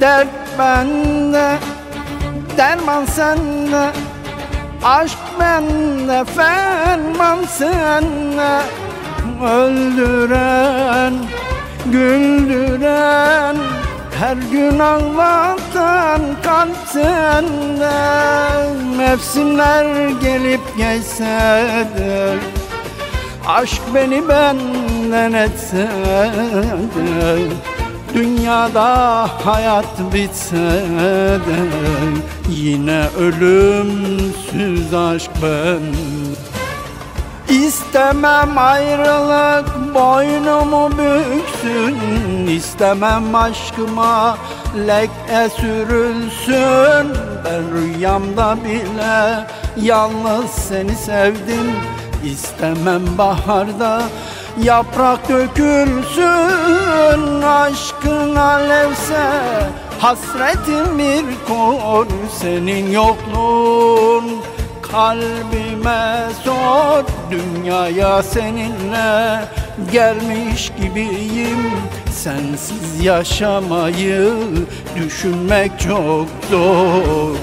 Dert bende, derman sende, aşk bende, ferman sende. Öldüren, güldüren, her gün ağlatan kalp sende. Mevsimler gelip geçse de, aşk beni benden etse de, dünyada hayat bitse de, yine ölümsüz aşk bende. İstemem ayrılık boynumu büksün, İstemem aşkıma leke sürülsün. Ben rüyamda bile yalnız seni sevdim. İstemem baharda yaprak dökülsün. Aşkın alevse hasretim bir kor, senin yokluğun kalbime sor. Dünyaya seninle gelmiş gibiyim. Sensiz yaşamayı düşünmek çok zor.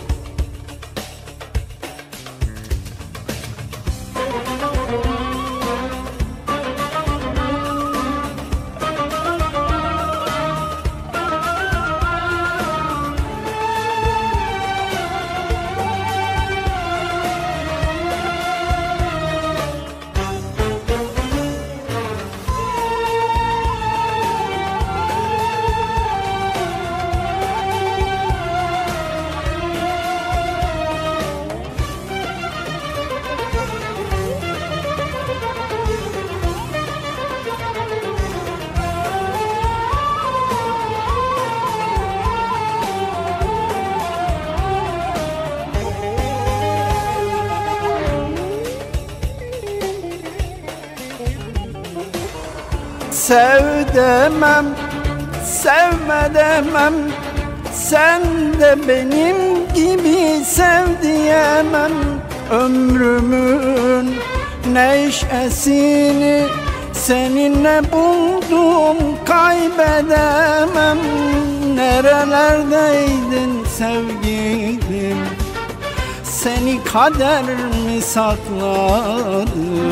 Sev demem, sevme demem, sen de benim gibi sev diyemem. Ömrümün neşesini seninle buldum, kaybedemem. Nerelerdeydin sevgilim, seni kader mi sakladı?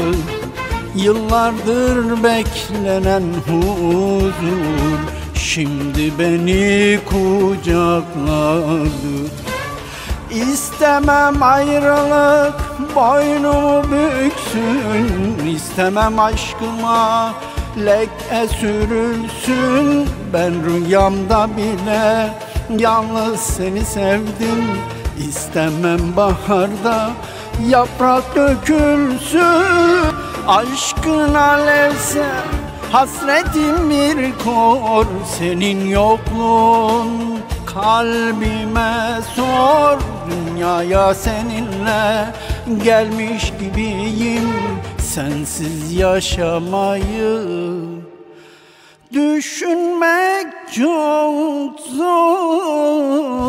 Yıllardır beklenen huzur şimdi beni kucakladı. İstemem ayrılık boynumu büksün, İstemem aşkıma leke sürülsün. Ben rüyamda bile yalnız seni sevdim. İstemem baharda yaprak dökülsün. Aşkın alevse hasretim bir kor, senin yokluğun kalbime sor. Dünyaya seninle gelmiş gibiyim. Sensiz yaşamayı düşünmek çok zor.